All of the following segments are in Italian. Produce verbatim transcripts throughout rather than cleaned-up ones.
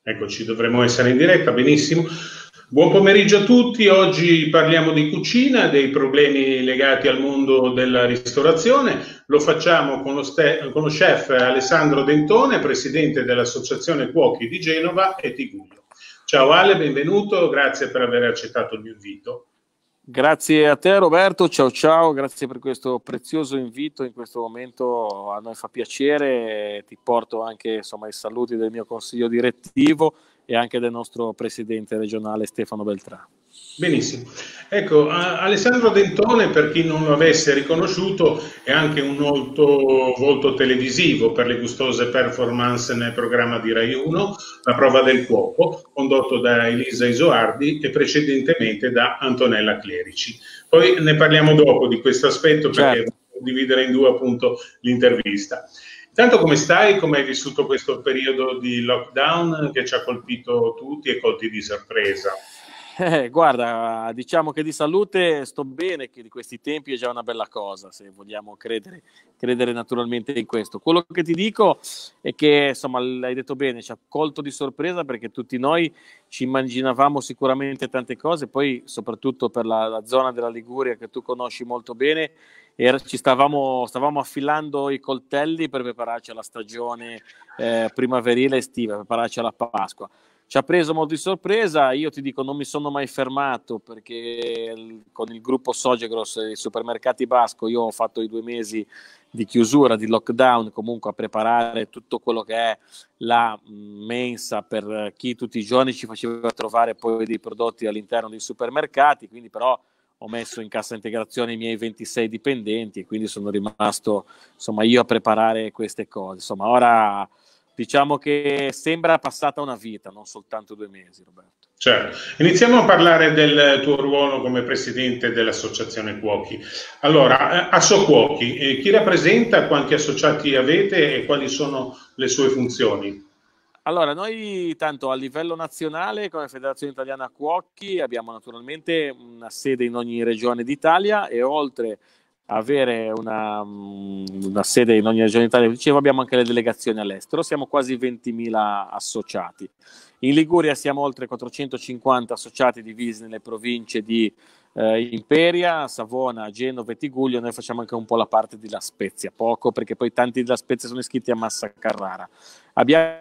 Eccoci, dovremmo essere in diretta, benissimo. Buon pomeriggio a tutti, oggi parliamo di cucina, dei problemi legati al mondo della ristorazione. Lo facciamo con lo, con lo chef Alessandro Dentone, presidente dell'Associazione Cuochi di Genova e Tigullio. Ciao Ale, benvenuto, grazie per aver accettato il mio invito. Grazie a te Roberto, ciao ciao, grazie per questo prezioso invito, in questo momento a noi fa piacere, ti porto anche insomma i saluti del mio consiglio direttivo e anche del nostro presidente regionale Stefano Beltrà. Benissimo, ecco, Alessandro Dentone, per chi non lo avesse riconosciuto, è anche un noto volto televisivo per le gustose performance nel programma di Rai uno, La prova del cuoco, condotto da Elisa Isoardi e precedentemente da Antonella Clerici. Poi ne parliamo dopo di questo aspetto, perché certo, dividere in due appunto l'intervista. Intanto come stai? Come hai vissuto questo periodo di lockdown che ci ha colpito tutti e colti di sorpresa? Eh, guarda, diciamo che di salute sto bene, che di questi tempi è già una bella cosa, se vogliamo credere, credere naturalmente in questo. Quello che ti dico è che, insomma, l'hai detto bene, ci ha colto di sorpresa perché tutti noi ci immaginavamo sicuramente tante cose, poi soprattutto per la, la zona della Liguria che tu conosci molto bene, era, ci stavamo, stavamo affilando i coltelli per prepararci alla stagione eh, primaverile estiva, per prepararci alla Pasqua. Ci ha preso molto di sorpresa, io ti dico non mi sono mai fermato perché con il gruppo Sogegros e i supermercati Basco io ho fatto i due mesi di chiusura, di lockdown, comunque a preparare tutto quello che è la mensa per chi tutti i giorni ci faceva trovare poi dei prodotti all'interno dei supermercati, quindi però ho messo in cassa integrazione i miei ventisei dipendenti e quindi sono rimasto insomma io a preparare queste cose. Insomma ora diciamo che sembra passata una vita, non soltanto due mesi, Roberto. Certo. Iniziamo a parlare del tuo ruolo come presidente dell'Associazione Cuochi. Allora, Asso Cuochi, eh, chi rappresenta, quanti associati avete e quali sono le sue funzioni? Allora, noi tanto a livello nazionale come Federazione Italiana Cuochi abbiamo naturalmente una sede in ogni regione d'Italia e oltre avere una, una sede in ogni regione d'Italia, dicevo, abbiamo anche le delegazioni all'estero, siamo quasi ventimila associati. In Liguria siamo oltre quattrocentocinquanta associati divisi nelle province di eh, Imperia, Savona, Genova e Tigullio. Noi facciamo anche un po' la parte di La Spezia, poco perché poi tanti di La Spezia sono iscritti a Massa Carrara. Abbiamo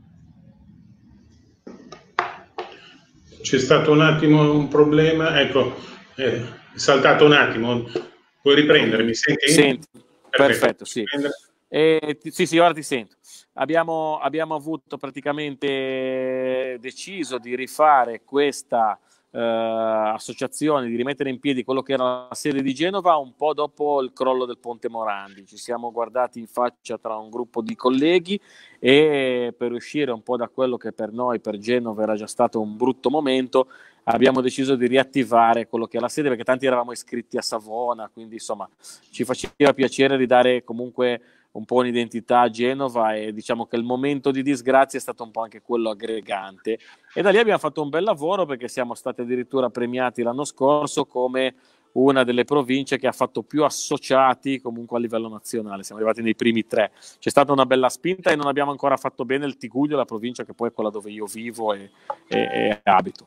C'è stato un attimo un problema, ecco, eh, è saltato un attimo, puoi riprendere, mi senti? Senti, perfetto, perfetto sì. Eh, ti, sì, sì, ora ti sento. Abbiamo, abbiamo avuto praticamente deciso di rifare questa eh, associazione, di rimettere in piedi quello che era la sede di Genova un po' dopo il crollo del Ponte Morandi. Ci siamo guardati in faccia tra un gruppo di colleghi e per uscire un po' da quello che per noi, per Genova, era già stato un brutto momento, abbiamo deciso di riattivare quello che è la sede perché tanti eravamo iscritti a Savona, quindi insomma ci faceva piacere ridare comunque un po' un'identità a Genova e diciamo che il momento di disgrazia è stato un po' anche quello aggregante e da lì abbiamo fatto un bel lavoro perché siamo stati addirittura premiati l'anno scorso come una delle province che ha fatto più associati comunque a livello nazionale, siamo arrivati nei primi tre, c'è stata una bella spinta e non abbiamo ancora fatto bene il Tigullio, la provincia che poi è quella dove io vivo e, e, e abito.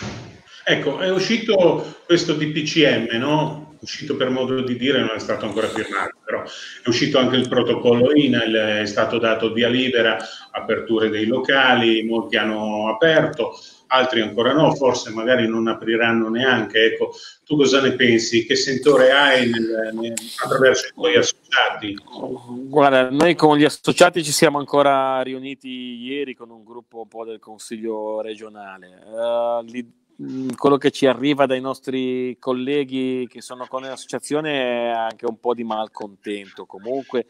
Ecco, è uscito questo D P C M, no? Uscito per modo di dire, non è stato ancora firmato, però è uscito anche il protocollo I N A I L, è stato dato via libera, aperture dei locali, molti hanno aperto, altri ancora no, forse magari non apriranno neanche. Ecco, tu cosa ne pensi? Che sentore hai nel, nel, attraverso i tuoi associati? Guarda, noi con gli associati ci siamo ancora riuniti ieri con un gruppo un po' del Consiglio regionale. Uh, li, quello che ci arriva dai nostri colleghi che sono con l'associazione è anche un po' di malcontento comunque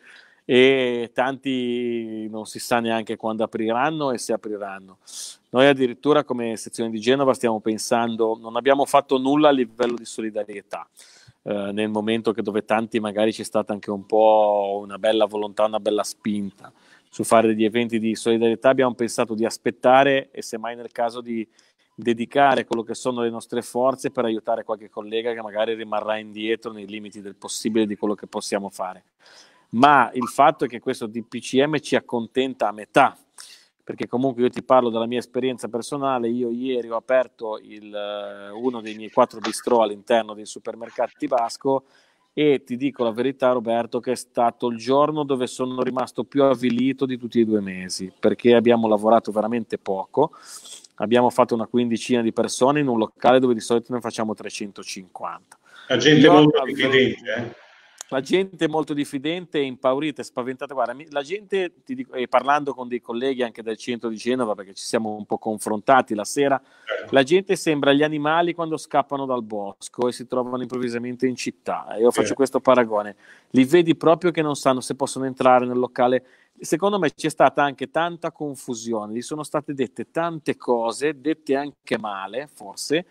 e tanti non si sa neanche quando apriranno e se apriranno. Noi addirittura come sezione di Genova stiamo pensando, non abbiamo fatto nulla a livello di solidarietà eh, nel momento che dove tanti magari c'è stata anche un po' una bella volontà, una bella spinta su fare degli eventi di solidarietà, abbiamo pensato di aspettare e semmai nel caso di dedicare quello che sono le nostre forze per aiutare qualche collega che magari rimarrà indietro nei limiti del possibile di quello che possiamo fare. Ma il fatto è che questo D P C M ci accontenta a metà, perché comunque io ti parlo della mia esperienza personale. Io ieri ho aperto il, uno dei miei quattro bistrò all'interno dei supermercati Basco, e ti dico la verità, Roberto, che è stato il giorno dove sono rimasto più avvilito di tutti i due mesi, perché abbiamo lavorato veramente poco. Abbiamo fatto una quindicina di persone in un locale dove di solito ne facciamo trecentocinquanta. La gente Io molto avevo... diffidente, eh? La gente è molto diffidente, impaurita e spaventata. Guarda, la gente, ti dico, e parlando con dei colleghi anche del centro di Genova, perché ci siamo un po' confrontati la sera, la gente sembra gli animali quando scappano dal bosco e si trovano improvvisamente in città. Io faccio questo paragone. Li vedi proprio che non sanno se possono entrare nel locale. Secondo me c'è stata anche tanta confusione, gli sono state dette tante cose, dette anche male, forse.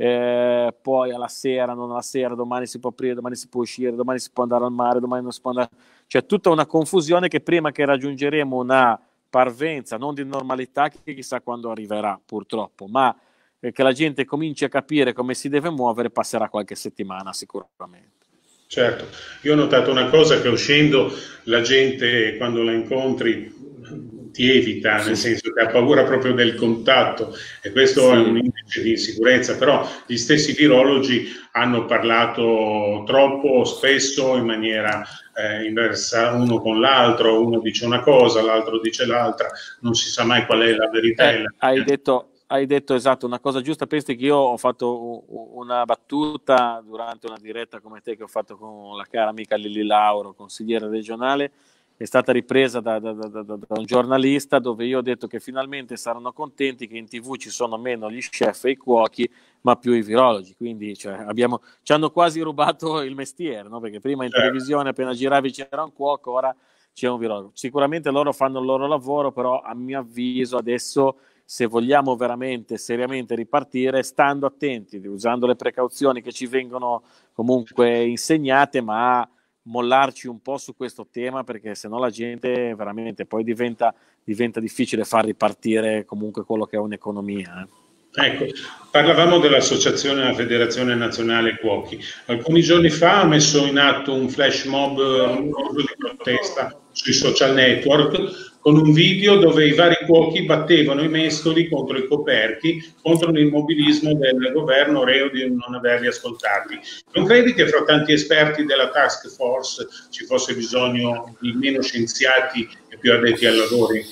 Eh, poi alla sera, non alla sera, domani si può aprire, domani si può uscire, domani si può andare al mare, domani non si può andare. C'è tutta una confusione che prima che raggiungeremo una parvenza, non di normalità, che chissà quando arriverà, purtroppo, ma eh, che la gente cominci a capire come si deve muovere, passerà qualche settimana sicuramente. Certo, io ho notato una cosa, che uscendo la gente quando la incontri ti evita, nel Sì. senso che ha paura proprio del contatto, e questo Sì. è un indice di insicurezza, però gli stessi virologi hanno parlato troppo spesso in maniera eh, inversa uno con l'altro, uno dice una cosa, l'altro dice l'altra, non si sa mai qual è la verità. Eh, la... hai detto Hai detto esatto, una cosa giusta. Pensi che io ho fatto una battuta durante una diretta come te che ho fatto con la cara amica Lili Lauro, consigliere regionale, è stata ripresa da, da, da, da, da un giornalista, dove io ho detto che finalmente saranno contenti che in tivù ci sono meno gli chef e i cuochi, ma più i virologi. Quindi cioè, abbiamo, ci hanno quasi rubato il mestiere, no? Perché prima in Certo. televisione appena giravi c'era un cuoco, ora c'è un virologo. Sicuramente loro fanno il loro lavoro, però a mio avviso adesso, se vogliamo veramente seriamente ripartire, stando attenti, usando le precauzioni che ci vengono comunque insegnate, ma mollarci un po' su questo tema, perché sennò la gente veramente poi diventa, diventa difficile far ripartire comunque quello che è un'economia. Eh. Ecco, parlavamo dell'associazione della Federazione Nazionale Cuochi. Alcuni giorni fa ha messo in atto un flash mob di protesta sui social network, con un video dove i vari cuochi battevano i mestoli contro i coperchi, contro l'immobilismo del governo, reo di non averli ascoltati. Non credi che fra tanti esperti della task force ci fosse bisogno di meno scienziati e più addetti ai lavori?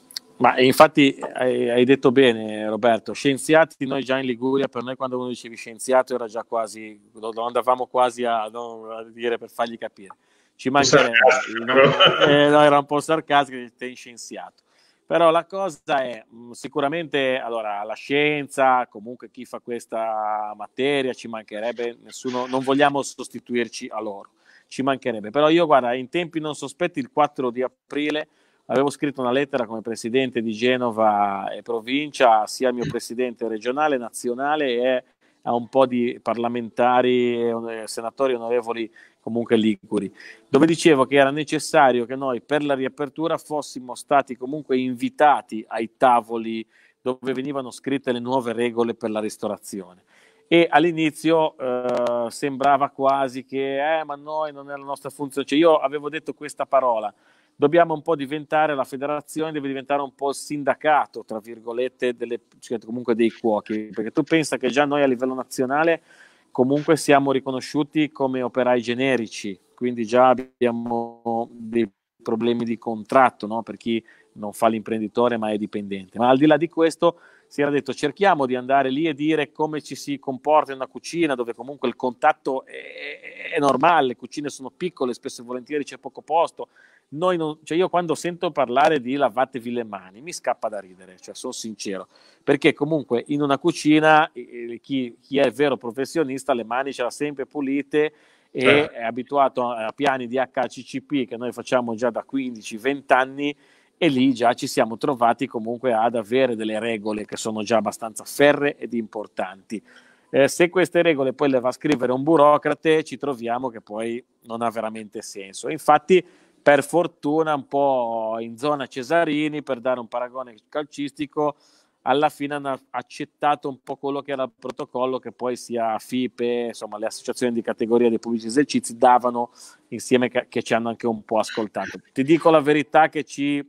Ma infatti hai, hai detto bene, Roberto, scienziati noi già in Liguria, per noi quando uno dicevi scienziato era già quasi, lo andavamo quasi a, no, a dire per fargli capire. Ci mancherebbe, no, eh, no, era un po' sarcastico, sei scienziato. Però la cosa è mh, sicuramente, allora, la scienza, comunque chi fa questa materia, ci mancherebbe, nessuno, non vogliamo sostituirci a loro, ci mancherebbe. Però io, guarda, in tempi non sospetti, il quattro di aprile, avevo scritto una lettera come presidente di Genova e provincia, sia al mio presidente regionale, nazionale, e a un po' di parlamentari e senatori onorevoli comunque liguri, dove dicevo che era necessario che noi per la riapertura fossimo stati comunque invitati ai tavoli dove venivano scritte le nuove regole per la ristorazione. E all'inizio eh, sembrava quasi che eh, ma noi non è la nostra funzione, cioè io avevo detto questa parola: dobbiamo un po' diventare, la federazione deve diventare un po' il sindacato, tra virgolette, delle, cioè comunque dei cuochi, perché tu pensa che già noi a livello nazionale comunque siamo riconosciuti come operai generici, quindi già abbiamo dei problemi di contratto, no? Per chi non fa l'imprenditore ma è dipendente. Ma al di là di questo si era detto cerchiamo di andare lì e dire come ci si comporta in una cucina dove comunque il contatto è, è normale, le cucine sono piccole, spesso e volentieri c'è poco posto. Noi non, cioè io quando sento parlare di lavatevi le mani mi scappa da ridere, cioè sono sincero, perché comunque in una cucina eh, chi, chi è vero professionista le mani ce l'ha sempre pulite e Certo. è abituato a, a piani di H A C C P che noi facciamo già da quindici venti anni, e lì già ci siamo trovati comunque ad avere delle regole che sono già abbastanza ferree ed importanti. Eh, se queste regole poi le va a scrivere un burocrate, ci troviamo che poi non ha veramente senso. Infatti, per fortuna, un po' in zona Cesarini, per dare un paragone calcistico, alla fine hanno accettato un po' quello che era il protocollo che poi sia FIPE, insomma le associazioni di categoria dei pubblici esercizi davano insieme, che, che ci hanno anche un po' ascoltato. Ti dico la verità che ci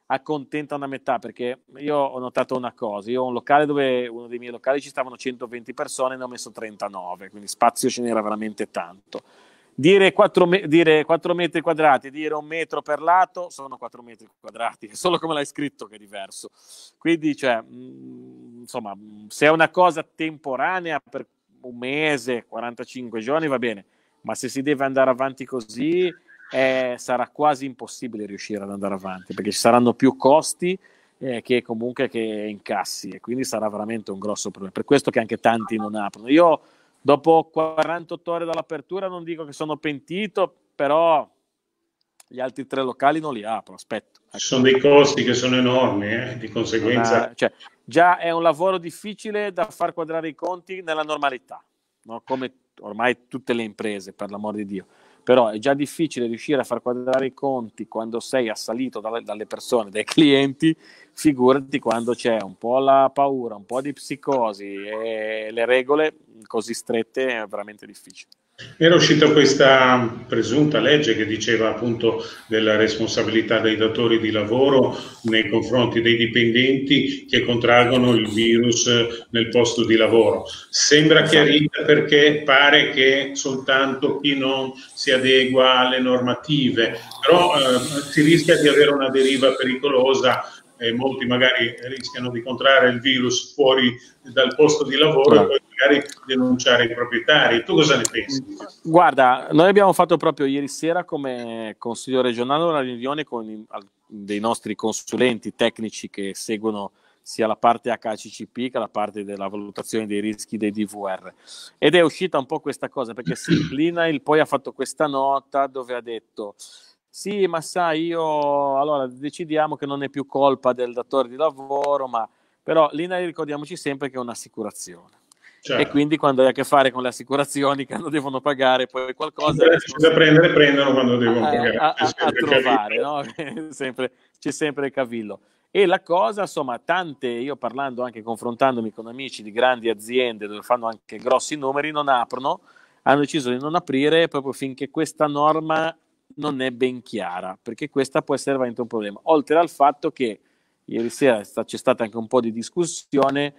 accontenta una metà, perché io ho notato una cosa, io ho un locale dove, uno dei miei locali ci stavano centoventi persone, ne ho messo trentanove, quindi spazio ce n'era veramente tanto. Dire quattro, me- dire quattro metri quadrati, dire un metro per lato, sono quattro metri quadrati, è solo come l'hai scritto che è diverso. Quindi, cioè, mh, insomma, se è una cosa temporanea per un mese, quarantacinque giorni, va bene, ma se si deve andare avanti così, eh, sarà quasi impossibile riuscire ad andare avanti, perché ci saranno più costi eh, che comunque che incassi, e quindi sarà veramente un grosso problema. Per questo che anche tanti non aprono. Io dopo quarantotto ore dall'apertura non dico che sono pentito, però gli altri tre locali non li apro, aspetto. Ecco. Ci sono dei costi che sono enormi, eh? Di conseguenza... Ha, cioè, già è un lavoro difficile da far quadrare i conti nella normalità, no? Come ormai tutte le imprese, per l'amor di Dio. Però è già difficile riuscire a far quadrare i conti quando sei assalito dalle, dalle persone, dai clienti, figurati quando c'è un po' la paura, un po' di psicosi e le regole così strette, è veramente difficile. Era uscita questa presunta legge che diceva appunto della responsabilità dei datori di lavoro nei confronti dei dipendenti che contraggono il virus nel posto di lavoro. Sembra chiarita perché pare che soltanto chi non si adegua alle normative, però eh, si rischia di avere una deriva pericolosa e molti magari rischiano di contrarre il virus fuori dal posto di lavoro no. e poi magari denunciare i proprietari. Tu cosa ne pensi? Guarda, noi abbiamo fatto proprio ieri sera come Consiglio regionale una riunione con i, dei nostri consulenti tecnici che seguono sia la parte H C C P che la parte della valutazione dei rischi dei D V R, ed è uscita un po' questa cosa, perché sì, l'I N A I L poi ha fatto questa nota dove ha detto sì, ma sai, io allora decidiamo che non è più colpa del datore di lavoro, ma però l'I N A I L ricordiamoci sempre che è un'assicurazione. Certo. E quindi quando hai a che fare con le assicurazioni che devono pagare poi qualcosa c'è da prendere prendono quando devono a, pagare a, a, a trovare, no? sempre, c'è sempre il cavillo. E la cosa, insomma, tante, io parlando anche, confrontandomi con amici di grandi aziende dove fanno anche grossi numeri, non aprono, hanno deciso di non aprire proprio finché questa norma non è ben chiara, perché questa può essere veramente un problema, oltre al fatto che ieri sera c'è stata anche un po' di discussione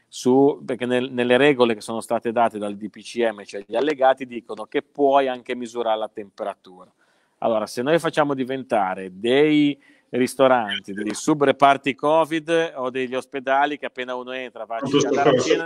su, perché nel, nelle regole che sono state date dal D P C M, cioè gli allegati dicono che puoi anche misurare la temperatura. Allora, se noi facciamo diventare dei ristoranti, dei subreparti Covid o degli ospedali che appena uno entra va a cena,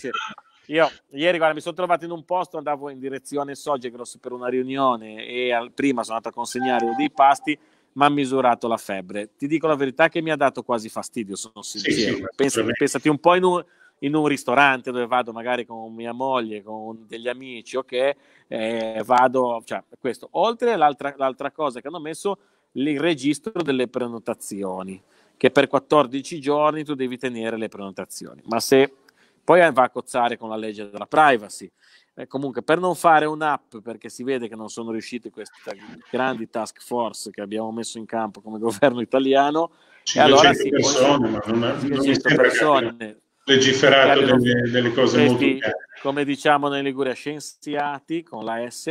io ieri guarda, mi sono trovato in un posto, andavo in direzione Sogegros per una riunione e al, prima sono andato a consegnare dei pasti, mi ha misurato la febbre. Ti dico la verità che mi ha dato quasi fastidio, sono sincero. Sì, sì, pensati, pensati un po' in un, in un ristorante dove vado magari con mia moglie, con degli amici, ok, eh, vado, cioè questo. Oltre l'altra, l'altra cosa che hanno messo, il registro delle prenotazioni, che per quattordici giorni tu devi tenere le prenotazioni, ma se poi va a cozzare con la legge della privacy. Eh, comunque, per non fare un'app, perché si vede che non sono riusciti queste grandi task force che abbiamo messo in campo come governo italiano, e allora sì, persone, ma non, è, non mi sembra persone, legiferato delle, delle cose questi, molto chiare. Come diciamo nei Liguria, scienziati con la S,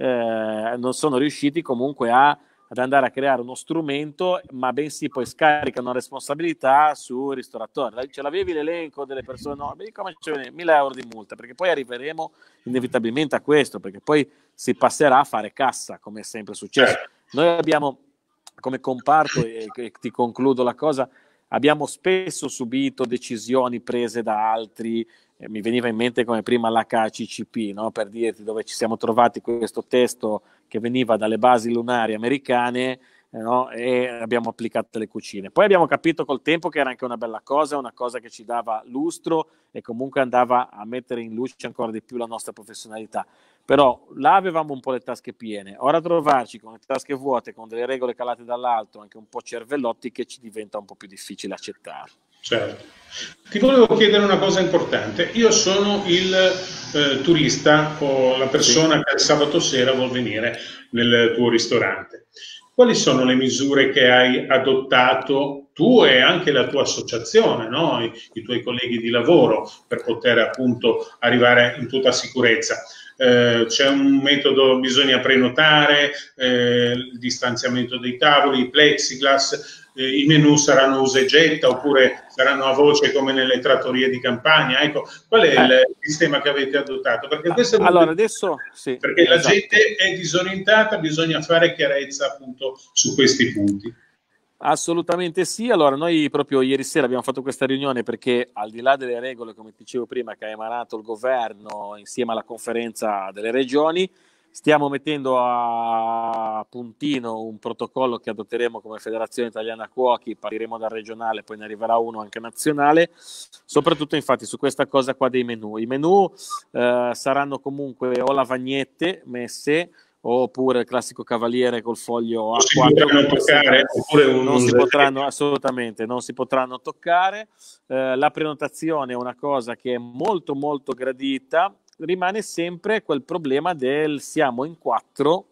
eh, non sono riusciti comunque a ad andare a creare uno strumento, ma bensì poi scaricano responsabilità sul ristoratore. Ce l'avevi l'elenco delle persone? No, beh, come c'è mille euro di multa, perché poi arriveremo inevitabilmente a questo, perché poi si passerà a fare cassa, come è sempre successo. Noi abbiamo, come comparto, e ti concludo la cosa, abbiamo spesso subito decisioni prese da altri, eh, mi veniva in mente come prima l'H C C P, no? Per dirti, dove ci siamo trovati questo testo che veniva dalle basi lunari americane, eh, no? E abbiamo applicato le cucine. Poi abbiamo capito col tempo che era anche una bella cosa, una cosa che ci dava lustro e comunque andava a mettere in luce ancora di più la nostra professionalità. Però là avevamo un po' le tasche piene, ora trovarci con le tasche vuote, con delle regole calate dall'alto, anche un po' cervellotti, che ci diventa un po' più difficile accettare. Certo. Ti volevo chiedere una cosa importante. Io sono il eh, turista o la persona sì. che il sabato sera vuol venire nel tuo ristorante. Quali sono le misure che hai adottato tu e anche la tua associazione, no? I, i tuoi colleghi di lavoro, per poter appunto arrivare in tutta sicurezza? Eh, c'è un metodo, bisogna prenotare, eh, il distanziamento dei tavoli, i plexiglass. eh, i menù saranno usa e getta oppure saranno a voce come nelle trattorie di campagna? Ecco, qual è il Eh. sistema che avete adottato? Perché questo è molto Allora, adesso sì, perché la esatto. gente è disorientata, bisogna fare chiarezza appunto su questi punti. Assolutamente sì. Allora, noi proprio ieri sera abbiamo fatto questa riunione perché al di là delle regole, come dicevo prima, che ha emanato il governo insieme alla conferenza delle regioni, stiamo mettendo a puntino un protocollo che adotteremo come Federazione Italiana Cuochi, partiremo dal regionale, poi ne arriverà uno anche nazionale, soprattutto infatti su questa cosa qua dei menù. I menù eh, saranno comunque o lavagnette messe, oppure il classico cavaliere col foglio A quattro, non si potranno toccare, oppure un non si potranno assolutamente non si potranno toccare. Eh, la prenotazione è una cosa che è molto molto gradita, rimane sempre quel problema del siamo in quattro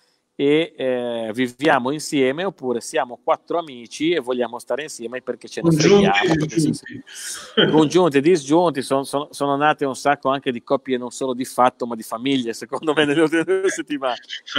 e eh, viviamo insieme, oppure siamo quattro amici e vogliamo stare insieme perché ce ne freghiamo, perché disgiunti. congiunti e disgiunti sono, sono, sono nate un sacco anche di coppie non solo di fatto ma di famiglie, secondo me, nelle ultime due settimane.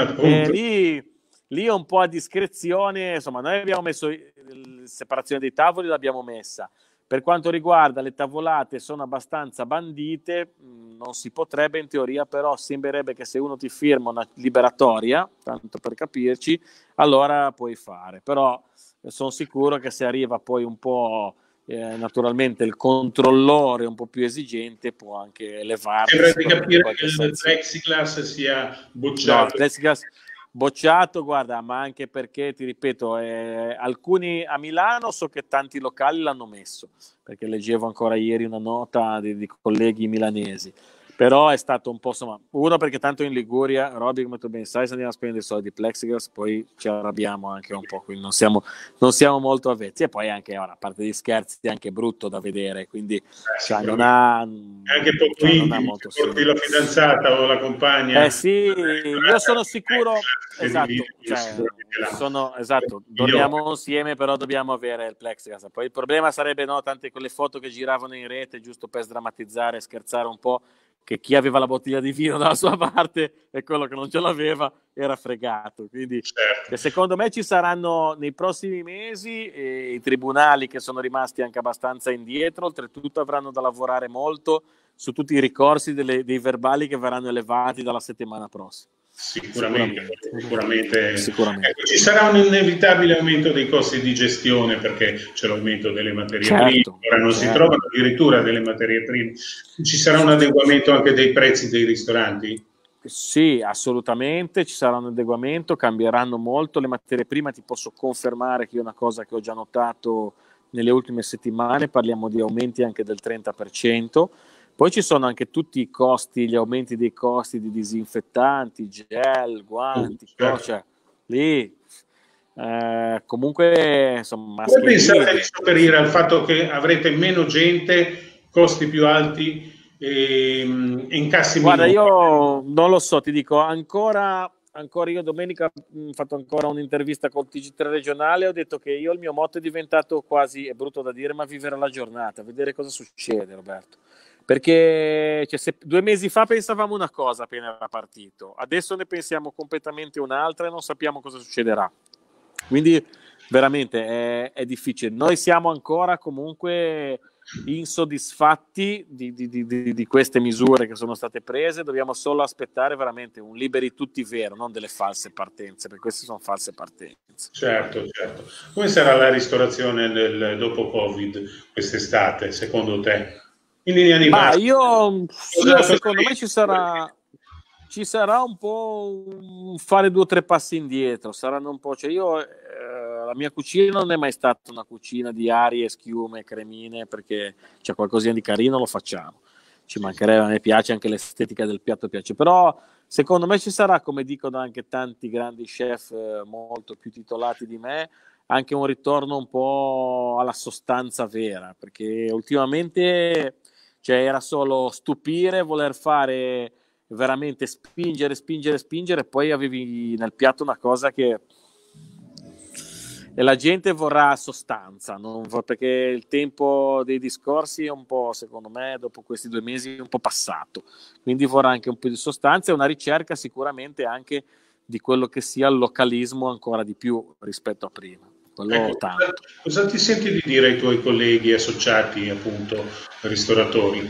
E lì, lì un po' a discrezione, insomma, noi abbiamo messo la separazione dei tavoli, l'abbiamo messa. Per quanto riguarda le tavolate, sono abbastanza bandite, non si potrebbe in teoria, però sembrerebbe che se uno ti firma una liberatoria, tanto per capirci, allora puoi fare. Però sono sicuro che se arriva poi un po' eh, naturalmente il controllore un po' più esigente può anche elevarsi. Sembra di capire che il plexiglass sia bocciato. No, il plexiglass bocciato, guarda, ma anche perché, ti ripeto, eh, alcuni a Milano so che tanti locali l'hanno messo, perché leggevo ancora ieri una nota di, di colleghi milanesi, però è stato un po', insomma, uno perché tanto in Liguria, Roby, come tu ben sai, se andiamo a spendere i soldi di plexiglass, poi ci arrabbiamo anche un po', quindi non siamo, non siamo molto avvezzi, e poi anche, ora, a parte gli scherzi, è anche brutto da vedere, quindi eh, cioè, non ha... anche poco cioè, intimo, molto porti la fidanzata o la compagna. Eh sì, io sono sicuro, esatto, cioè, sono, esatto, dormiamo insieme, però dobbiamo avere il plexiglass. Poi il problema sarebbe, no, tante quelle foto che giravano in rete, giusto per sdrammatizzare, scherzare un po', che chi aveva la bottiglia di vino dalla sua parte e quello che non ce l'aveva era fregato. Quindi certo. Secondo me ci saranno nei prossimi mesi eh, i tribunali, che sono rimasti anche abbastanza indietro, oltretutto avranno da lavorare molto su tutti i ricorsi delle, dei verbali che verranno elevati dalla settimana prossima. Sicuramente, sicuramente. sicuramente. Ecco, ci sarà un inevitabile aumento dei costi di gestione perché c'è l'aumento delle materie certo, prime, ora non certo. si trovano addirittura delle materie prime. Ci sarà un adeguamento anche dei prezzi dei ristoranti? Sì, assolutamente, ci sarà un adeguamento, cambieranno molto le materie prime, ti posso confermare che è una cosa che ho già notato nelle ultime settimane, parliamo di aumenti anche del trenta per cento. Poi ci sono anche tutti i costi, gli aumenti dei costi di disinfettanti, gel, guanti, certo. Cioè, lì eh, comunque insomma. Come pensate di sopperire al fatto che avrete meno gente, costi più alti e incassi Guarda, minori? io non lo so, ti dico, ancora, ancora io domenica ho fatto ancora un'intervista col T G tre regionale, ho detto che io il mio motto è diventato quasi, è brutto da dire, ma vivere la giornata, vedere cosa succede, Roberto. Perché cioè, se due mesi fa pensavamo una cosa appena era partito, adesso ne pensiamo completamente un'altra e non sappiamo cosa succederà. Quindi veramente è, è difficile. Noi siamo ancora comunque insoddisfatti di, di, di, di queste misure che sono state prese, dobbiamo solo aspettare veramente un liberi tutti vero, non delle false partenze, perché queste sono false partenze. Certo, certo. Come sarà la ristorazione del dopo Covid quest'estate, secondo te? In linea di Ma io, io secondo me ci sarà, ci sarà un po' un fare due o tre passi indietro, saranno un po', cioè io eh, la mia cucina non è mai stata una cucina di arie, schiume, cremine, perché c'è qualcosina di carino, lo facciamo, ci mancherebbe, a me piace anche l'estetica del piatto, piace, però secondo me ci sarà, come dicono anche tanti grandi chef eh, molto più titolati di me, anche un ritorno un po' alla sostanza vera, perché ultimamente cioè, era solo stupire, voler fare veramente spingere, spingere, spingere, e poi avevi nel piatto una cosa che e la gente vorrà sostanza, non vor... perché il tempo dei discorsi è un po', secondo me, dopo questi due mesi un po' passato, quindi vorrà anche un po' di sostanza e una ricerca sicuramente anche di quello che sia il localismo ancora di più rispetto a prima. quello Ecco, tanto. cosa, cosa ti senti di dire ai tuoi colleghi associati, appunto, ristoratori?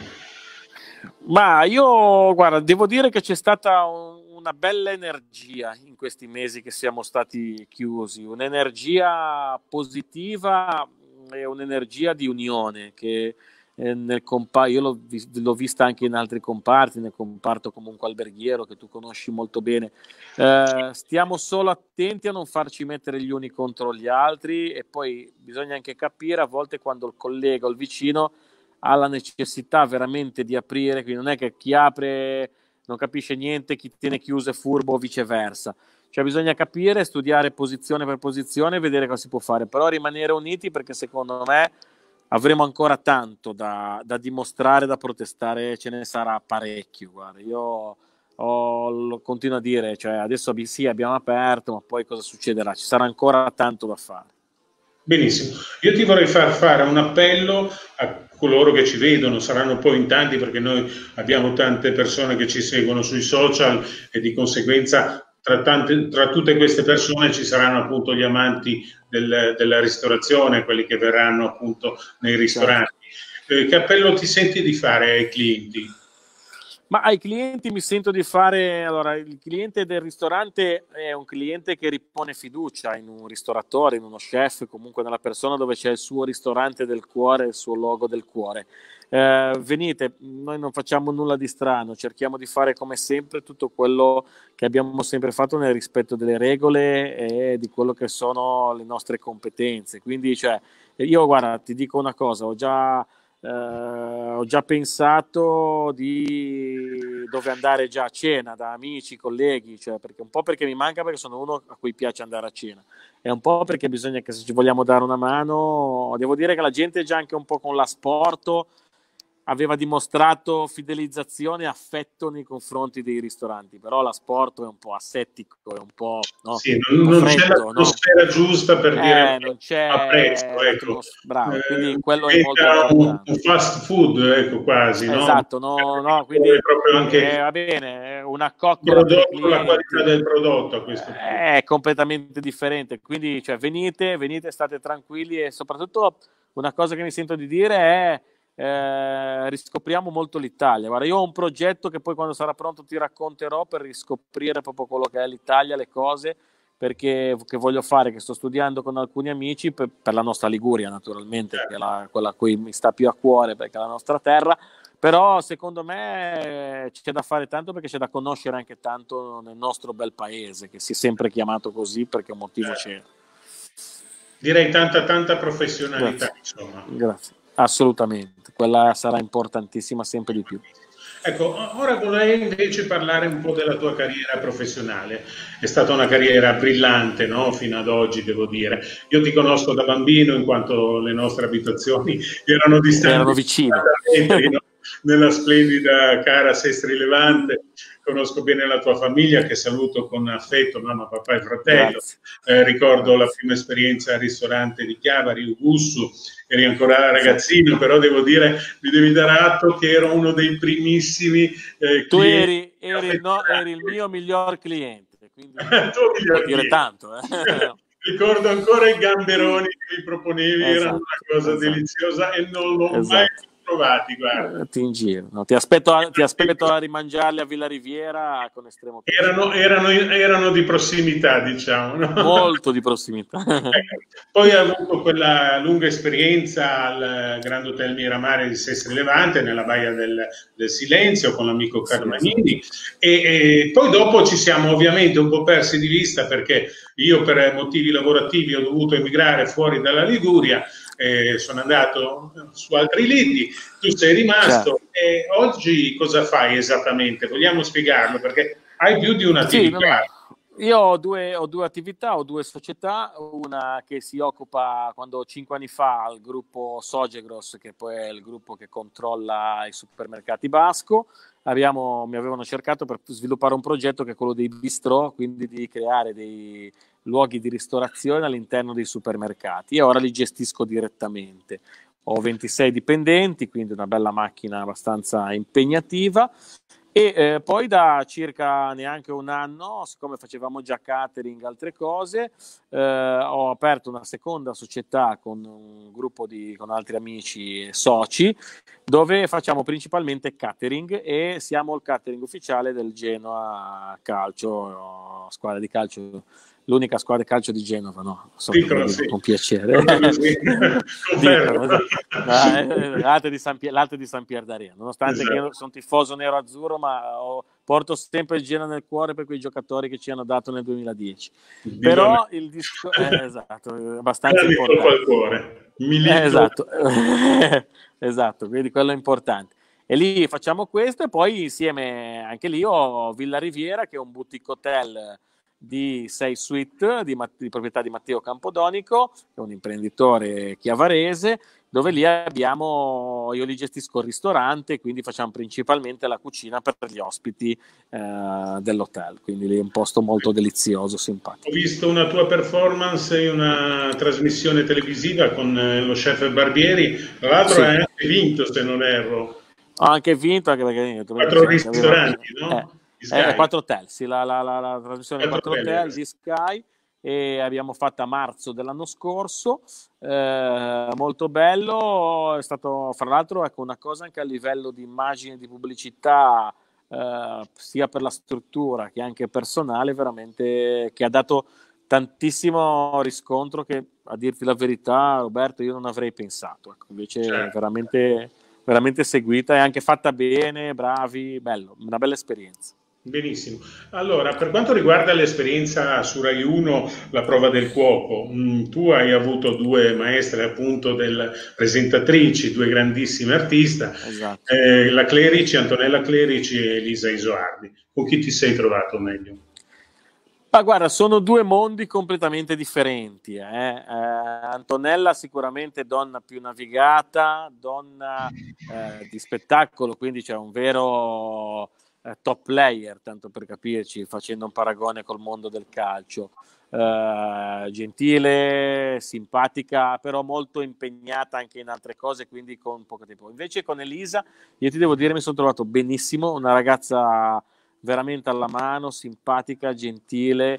Ma io, guarda, devo dire che c'è stata un- una bella energia in questi mesi che siamo stati chiusi, un'energia positiva e un'energia di unione che eh, nel compa- io l'ho, vis- l'ho vista anche in altri comparti, nel comparto comunque alberghiero che tu conosci molto bene. Eh, stiamo solo attenti a non farci mettere gli uni contro gli altri e poi bisogna anche capire a volte quando il collega o il vicino ha la necessità veramente di aprire, quindi non è che chi apre non capisce niente, chi tiene chiuso è furbo o viceversa. Cioè bisogna capire, studiare posizione per posizione e vedere cosa si può fare, però rimanere uniti perché secondo me avremo ancora tanto da, da dimostrare, da protestare, ce ne sarà parecchio. Guarda, io ho, lo continuo a dire, cioè adesso sì abbiamo aperto, ma poi cosa succederà? Ci sarà ancora tanto da fare. Benissimo, io ti vorrei far fare un appello a coloro che ci vedono, saranno poi in tanti perché noi abbiamo tante persone che ci seguono sui social e di conseguenza tra, tante, tra tutte queste persone ci saranno appunto gli amanti del, della ristorazione, quelli che verranno appunto nei Certo. ristoranti. Eh, che appello ti senti di fare ai clienti? Ma ai clienti mi sento di fare, allora il cliente del ristorante è un cliente che ripone fiducia in un ristoratore, in uno chef, comunque nella persona dove c'è il suo ristorante del cuore, il suo logo del cuore. Eh, venite, noi non facciamo nulla di strano, cerchiamo di fare come sempre tutto quello che abbiamo sempre fatto nel rispetto delle regole e di quello che sono le nostre competenze. Quindi, cioè, io guarda, ti dico una cosa, ho già Uh, ho già pensato di dove andare già a cena da amici, colleghi, cioè perché un po' perché mi manca perché sono uno a cui piace andare a cena e un po' perché bisogna che se ci vogliamo dare una mano, devo dire che la gente già anche un po' con l'asporto aveva dimostrato fidelizzazione e affetto nei confronti dei ristoranti, però l'asporto è un po' asettico, è un po', no? Sì, un non, po' non c'è freddo, no? l'atmosfera giusta per dire Eh, non apprezzo, c'è ecco. l'atmosfera, bravo, quindi Eh, quello è molto diventa un, importante. un fast food, ecco, quasi, no? Esatto, no, no, È quindi proprio eh, anche va bene, eh, una il coccola per i prodotto, la qualità clienti del prodotto a questo punto. eh, è completamente differente, quindi cioè, venite, venite, state tranquilli e soprattutto una cosa che mi sento di dire è eh, riscopriamo molto l'Italia. Guarda, io ho un progetto che poi quando sarà pronto ti racconterò per riscoprire proprio quello che è l'Italia, le cose, perché che voglio fare, che sto studiando con alcuni amici per, per la nostra Liguria naturalmente, che è la, quella a cui mi sta più a cuore perché è la nostra terra, però secondo me c'è da fare tanto perché c'è da conoscere anche tanto nel nostro bel paese, che si è sempre chiamato così perché un motivo Eh, c'era. direi tanta, tanta professionalità, Grazie, insomma. grazie, assolutamente, quella sarà importantissima sempre di più. Ecco, ora vorrei invece parlare un po' della tua carriera professionale. È stata una carriera brillante, no? Fino ad oggi, devo dire. Io ti conosco da bambino, in quanto le nostre abitazioni erano Erano distanti vicine. no? Nella splendida cara Sestri Levante. Conosco bene la tua famiglia, che saluto con affetto, mamma, papà e fratello. Grazie. Eh, ricordo Grazie. la prima esperienza al ristorante di Chiavari, Ugussu, eri ancora Esatto. ragazzino, però devo dire, mi devi dare atto che ero uno dei primissimi eh, tu clienti. eri, eri, no, eri il mio miglior cliente, quindi tu vuol miglior dire cliente. tanto. Eh? Ricordo ancora i gamberoni che mi proponevi, erano Esatto, una cosa esatto, deliziosa e non l'ho mai esatto. provati, guarda. Eh, ti in giro. No, ti aspetto, a, ti aspetto a rimangiarli a Villa Riviera con estremo piacere. Erano, erano, erano di prossimità, diciamo. No? Molto di prossimità. Ecco. Poi ho avuto quella lunga esperienza al Grand Hotel Miramare di Sestri Levante, nella Baia del, del Silenzio, con l'amico Sì, Carmanini. esatto. E, e poi dopo ci siamo ovviamente un po' persi di vista perché io per motivi lavorativi ho dovuto emigrare fuori dalla Liguria, eh, sono andato su altri lidi, tu sei rimasto. Certo. E oggi cosa fai esattamente? Vogliamo spiegarlo perché hai più di Sì, no, un'attività. no. Io ho due, ho due attività, ho due società, una che si occupa quando cinque anni fa al gruppo Sogegros, che poi è il gruppo che controlla i supermercati Basco, abbiamo, mi avevano cercato per sviluppare un progetto che è quello dei bistrò, quindi di creare dei luoghi di ristorazione all'interno dei supermercati e ora li gestisco direttamente. Ho ventisei dipendenti, quindi una bella macchina abbastanza impegnativa. E eh, poi da circa neanche un anno, siccome facevamo già catering, altre cose, eh, ho aperto una seconda società con un gruppo di con altri amici e soci, dove facciamo principalmente catering e siamo il catering ufficiale del Genoa Calcio, squadra di calcio, l'unica squadra di calcio di Genova, no? So, Dicono dico, sì. con piacere. Sì. Dicono, l'altro di San, Pier, l'altro di San Pier d'Arena, nonostante esatto. che io sono tifoso nero-azzurro, ma ho, porto sempre il Genoa nel cuore per quei giocatori che ci hanno dato nel duemiladieci. Dio Però me. il disco eh, esatto, è abbastanza Grandi importante. Al cuore. Eh, esatto. Esatto, quindi quello è importante. E lì facciamo questo e poi insieme anche lì ho Villa Riviera, che è un boutique hotel di sei suite di, di proprietà di Matteo Campodonico, che è un imprenditore chiavarese, dove lì abbiamo, io li gestisco il ristorante, quindi facciamo principalmente la cucina per gli ospiti eh, dell'hotel, quindi lì è un posto molto delizioso, simpatico. Ho visto una tua performance in una trasmissione televisiva con lo chef Barbieri, tra l'altro sì. Hai anche vinto, se non erro. Ho anche vinto, anche perché quattro ristoranti, aveva... no? Eh, eh, quattro hotel, sì, la, la, la, la trasmissione quattro hotel di Sky, e abbiamo fatto a marzo dell'anno scorso, eh, molto bello, è stato fra l'altro ecco, una cosa anche a livello di immagine, di pubblicità, eh, sia per la struttura che anche personale, veramente che ha dato tantissimo riscontro che, a dirti la verità Roberto, io non avrei pensato, ecco, invece certo. veramente, veramente seguita e anche fatta bene, bravi, bello, una bella esperienza. Benissimo. Allora, per quanto riguarda l'esperienza su Rai uno, la prova del cuoco, mh, tu hai avuto due maestre appunto del presentatrici, due grandissime artiste, esatto. eh, la Clerici, Antonella Clerici e Elisa Isoardi. Con chi ti sei trovato meglio? Ma guarda, sono due mondi completamente differenti. Eh. Eh, Antonella sicuramente donna più navigata, donna eh, di spettacolo, quindi c'è un vero eh, top player, tanto per capirci, facendo un paragone col mondo del calcio. Eh, gentile, simpatica, però molto impegnata anche in altre cose, quindi con poco tempo. Invece con Elisa, io ti devo dire, mi sono trovato benissimo, una ragazza veramente alla mano, simpatica, gentile,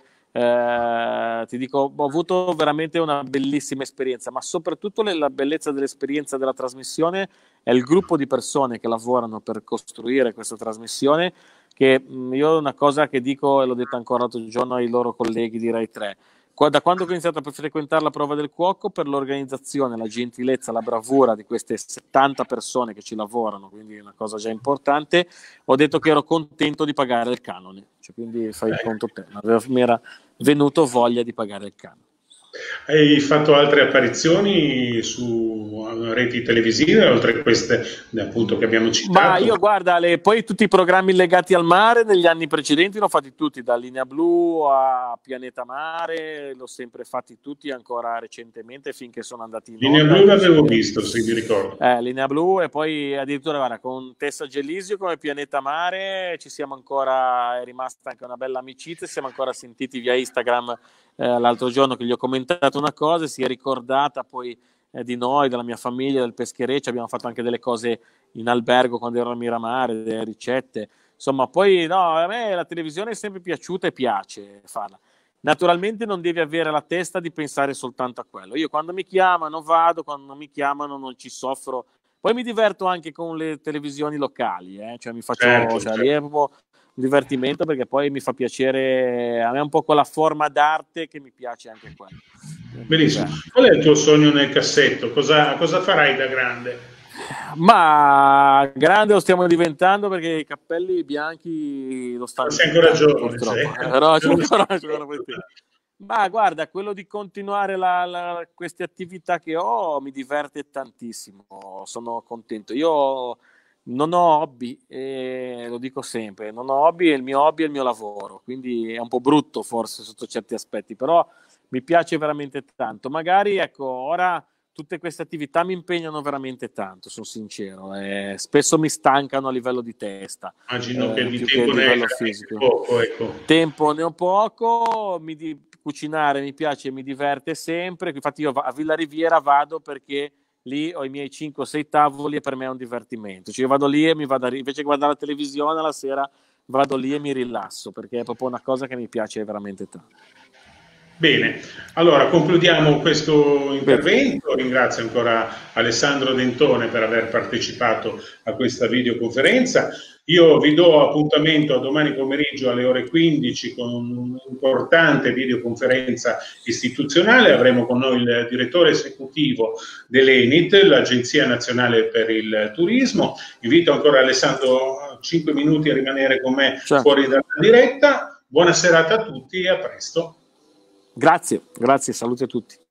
eh, ti dico, ho avuto veramente una bellissima esperienza, ma soprattutto la bellezza dell'esperienza della trasmissione è il gruppo di persone che lavorano per costruire questa trasmissione, che mh, io una cosa che dico, e l'ho detto ancora l'altro giorno ai loro colleghi di Rai tre, da quando ho iniziato a frequentare la prova del cuoco, per l'organizzazione, la gentilezza, la bravura di queste settanta persone che ci lavorano, quindi è una cosa già importante, ho detto che ero contento di pagare il canone, cioè, quindi fai conto te, mi era venuto voglia di pagare il canone. Hai fatto altre apparizioni su reti televisive, oltre a queste appunto che abbiamo citato? Ma io guarda, le, poi tutti i programmi legati al mare negli anni precedenti l'ho fatti tutti, da Linea Blu a Pianeta Mare, l'ho sempre fatti tutti, ancora recentemente, finché sono andati in Linea onda. Blu l'avevo visto, se mi ricordo. Eh, Linea Blu, e poi addirittura guarda, con Tessa Gelisio come Pianeta Mare ci siamo ancora, è rimasta anche una bella amicizia, siamo ancora sentiti via Instagram eh, l'altro giorno che gli ho commentato una cosa, si è ricordata poi eh, di noi, della mia famiglia, del peschereccio, abbiamo fatto anche delle cose in albergo quando ero a Miramare, delle ricette, insomma. Poi no, a me la televisione è sempre piaciuta e piace farla. Naturalmente non devi avere la testa di pensare soltanto a quello. Io quando mi chiamano vado, quando non mi chiamano non ci soffro. Poi mi diverto anche con le televisioni locali, eh? Cioè mi faccio, certo, cioè, certo. Lì è proprio un divertimento, perché poi mi fa piacere, a me è un po' quella forma d'arte che mi piace anche quello. Benissimo. Qual è il tuo sogno nel cassetto? Cosa, cosa farai da grande? Ma grande lo stiamo diventando, perché i cappelli bianchi lo stanno sei ancora giovane, però c'è ancora, c'è ancora ma guarda, quello di continuare la, la, queste attività che ho mi diverte tantissimo, sono contento. Io non ho hobby, e lo dico sempre, non ho hobby, e il mio hobby è il mio lavoro, quindi è un po' brutto forse sotto certi aspetti, però mi piace veramente tanto. Magari ecco, ora tutte queste attività mi impegnano veramente tanto, sono sincero, e spesso mi stancano a livello di testa. Immagino eh, che di più tempo che a ne livello hai fisico. Poco, ecco. Tempo ne ho poco, mi di, cucinare mi piace, mi diverte sempre, infatti io a Villa Riviera vado perché lì ho i miei cinque o sei tavoli e per me è un divertimento. Cioè io vado lì e mi vado a, invece che guardare la televisione la sera, vado lì e mi rilasso, perché è proprio una cosa che mi piace veramente tanto. Bene, allora concludiamo questo intervento. Ringrazio ancora Alessandro Dentone per aver partecipato a questa videoconferenza. Io vi do appuntamento a domani pomeriggio alle ore quindici con un'importante videoconferenza istituzionale. Avremo con noi il direttore esecutivo dell'Enit, l'Agenzia Nazionale per il Turismo. Invito ancora Alessandro cinque minuti a rimanere con me certo. fuori dalla diretta. Buona serata a tutti e a presto. Grazie, grazie, salute a tutti.